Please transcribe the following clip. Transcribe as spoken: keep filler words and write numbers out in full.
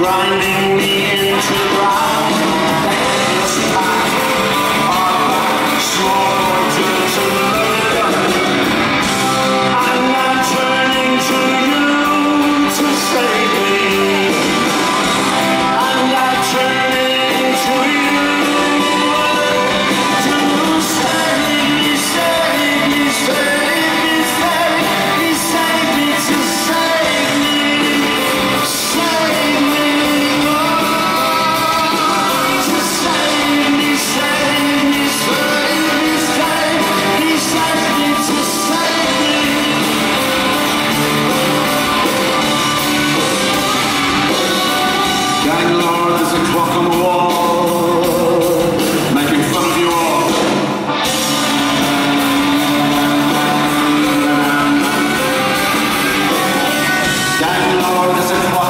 grinding me into the ground. The headless pack are back, slaughtered to murder. I'm now turning to you to save me. I'm now turning to you to save me, save me, save me, save me, save me, to save me, save me, oh, to save me, save me, save me, save me, save me, to save me. Gang Lord, there's a clock on the wall, making fun of you all. Gang Lord, there's a clock